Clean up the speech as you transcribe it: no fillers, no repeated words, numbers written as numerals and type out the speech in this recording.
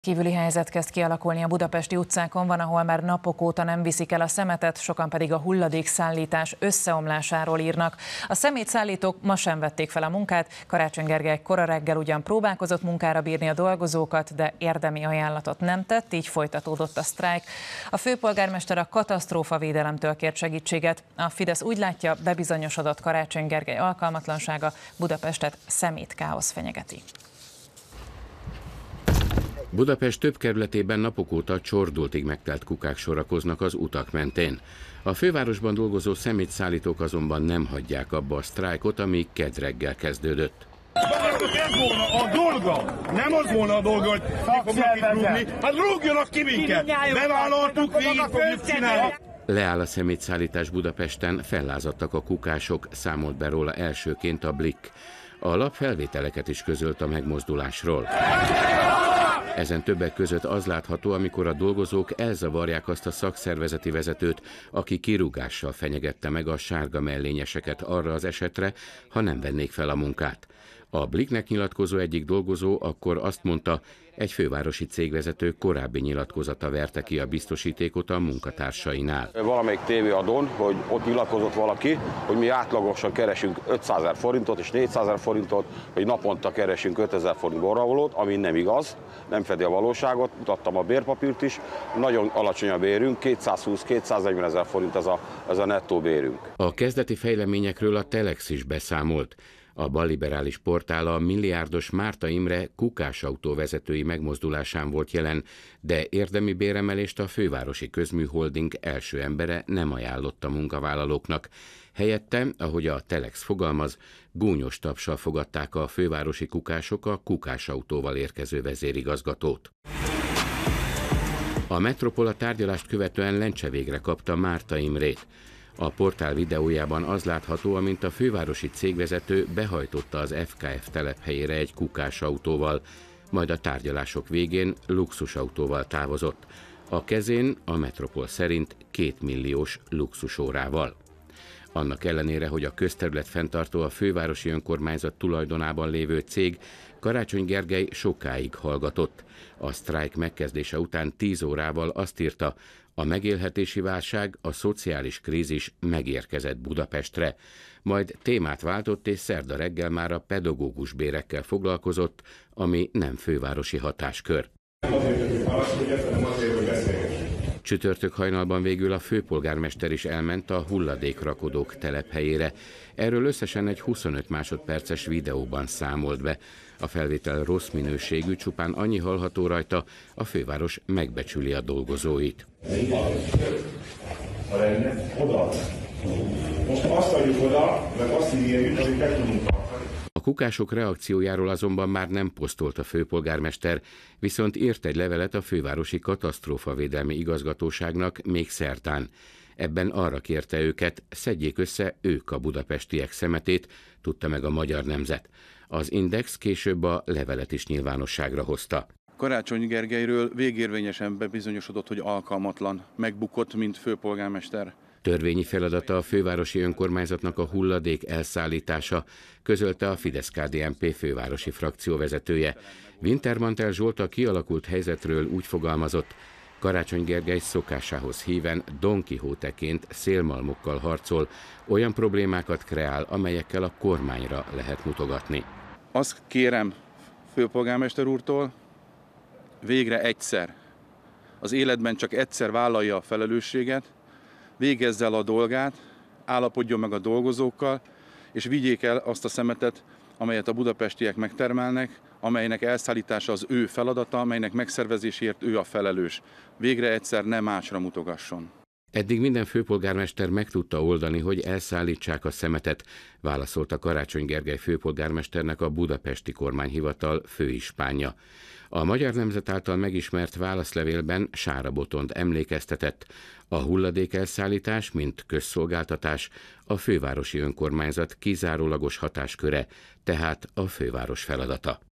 Kívüli helyzet kezd kialakulni a budapesti utcákon, van, ahol már napok óta nem viszik el a szemetet, sokan pedig a hulladékszállítás összeomlásáról írnak. A szemétszállítók ma sem vették fel a munkát, Karácsony Gergely kora reggel ugyan próbálkozott munkára bírni a dolgozókat, de érdemi ajánlatot nem tett, így folytatódott a sztrájk. A főpolgármester a katasztrófavédelemtől kért segítséget. A Fidesz úgy látja, bebizonyosodott Karácsony Gergely alkalmatlansága, Budapestet szemétkáosz fenyegeti. Budapest több kerületében napok óta csordultig megtelt kukák sorakoznak az utak mentén. A fővárosban dolgozó szemétszállítók azonban nem hagyják abba a sztrájkot, ami kedd reggel kezdődött. Ez volna a dolga, nem az volna a dolga, hogy ki fognak itt rúgni, hát rúgjanak ki minket, bevállaltuk, végig fogjuk csinálni. Leáll a szemétszállítás Budapesten, fellázadtak a kukások, számolt be róla elsőként a Blick. A lap felvételeket is közölt a megmozdulásról. Ezen többek között az látható, amikor a dolgozók elzavarják azt a szakszervezeti vezetőt, aki kirúgással fenyegette meg a sárga mellényeseket arra az esetre, ha nem vennék fel a munkát. A Blicknek nyilatkozó egyik dolgozó akkor azt mondta, egy fővárosi cégvezető korábbi nyilatkozata verte ki a biztosítékot a munkatársainál. Valamelyik tévéadón, hogy ott nyilatkozott valaki, hogy mi átlagosan keresünk 500 000 forintot és 400 000 forintot, hogy naponta keresünk 5000 forint borravalót, ami nem igaz, nem fedi a valóságot, mutattam a bérpapírt is, nagyon alacsony a bérünk, 220-240 000 forint ez a nettó bérünk. A kezdeti fejleményekről a Telex is beszámolt. A balliberális portál a milliárdos Márta Imre kukásautó vezetői megmozdulásán volt jelen, de érdemi béremelést a fővárosi közműholding első embere nem ajánlott a munkavállalóknak. Helyette, ahogy a Telex fogalmaz, gúnyos tapssal fogadták a fővárosi kukások a kukásautóval érkező vezérigazgatót. A Metropol a tárgyalást követően lencse végre kapta Márta Imrét. A portál videójában az látható, amint a fővárosi cégvezető behajtotta az FKF telephelyére egy kukásautóval, majd a tárgyalások végén luxusautóval távozott. A kezén a Metropol szerint 2 milliós luxusórával. Annak ellenére, hogy a közterület fenntartó a fővárosi önkormányzat tulajdonában lévő cég, Karácsony Gergely sokáig hallgatott. A sztrájk megkezdése után 10 órával azt írta, a megélhetési válság, a szociális krízis megérkezett Budapestre. Majd témát váltott, és szerda reggel már a pedagógus bérekkel foglalkozott, ami nem fővárosi hatáskör. Csütörtök hajnalban végül a főpolgármester is elment a hulladékrakodók telephelyére. Erről összesen egy 25 másodperces videóban számolt be. A felvétel rossz minőségű, csupán annyi hallható rajta, a főváros megbecsüli a dolgozóit. Most azt adjuk oda, meg azt ígérjük, amit meg tudunk tartani. A kukások reakciójáról azonban már nem posztolt a főpolgármester, viszont írt egy levelet a fővárosi katasztrófavédelmi igazgatóságnak még szerdán. Ebben arra kérte őket, szedjék össze ők a budapestiek szemetét, tudta meg a Magyar Nemzet. Az Index később a levelet is nyilvánosságra hozta. Karácsony Gergelyről végérvényesen bebizonyosodott, hogy alkalmatlan, megbukott, mint főpolgármester. Törvényi feladata a fővárosi önkormányzatnak a hulladék elszállítása, közölte a Fidesz-KDNP fővárosi frakcióvezetője. Wintermantel Zsolt a kialakult helyzetről úgy fogalmazott, Karácsony Gergely szokásához híven Don Quixote-ként szélmalmokkal harcol, olyan problémákat kreál, amelyekkel a kormányra lehet mutogatni. Azt kérem főpolgármester úrtól, végre egyszer, az életben csak egyszer vállalja a felelősséget, végezze el a dolgát, állapodjon meg a dolgozókkal, és vigyék el azt a szemetet, amelyet a budapestiek megtermelnek, amelynek elszállítása az ő feladata, amelynek megszervezéséért ő a felelős. Végre egyszer nem másra mutogasson. Eddig minden főpolgármester meg tudta oldani, hogy elszállítsák a szemetet, válaszolta Karácsony Gergely főpolgármesternek a budapesti kormányhivatal főispánja. A Magyar Nemzet által megismert válaszlevélben Sára Botond emlékeztetett, a hulladékelszállítás, mint közszolgáltatás, a fővárosi önkormányzat kizárólagos hatásköre, tehát a főváros feladata.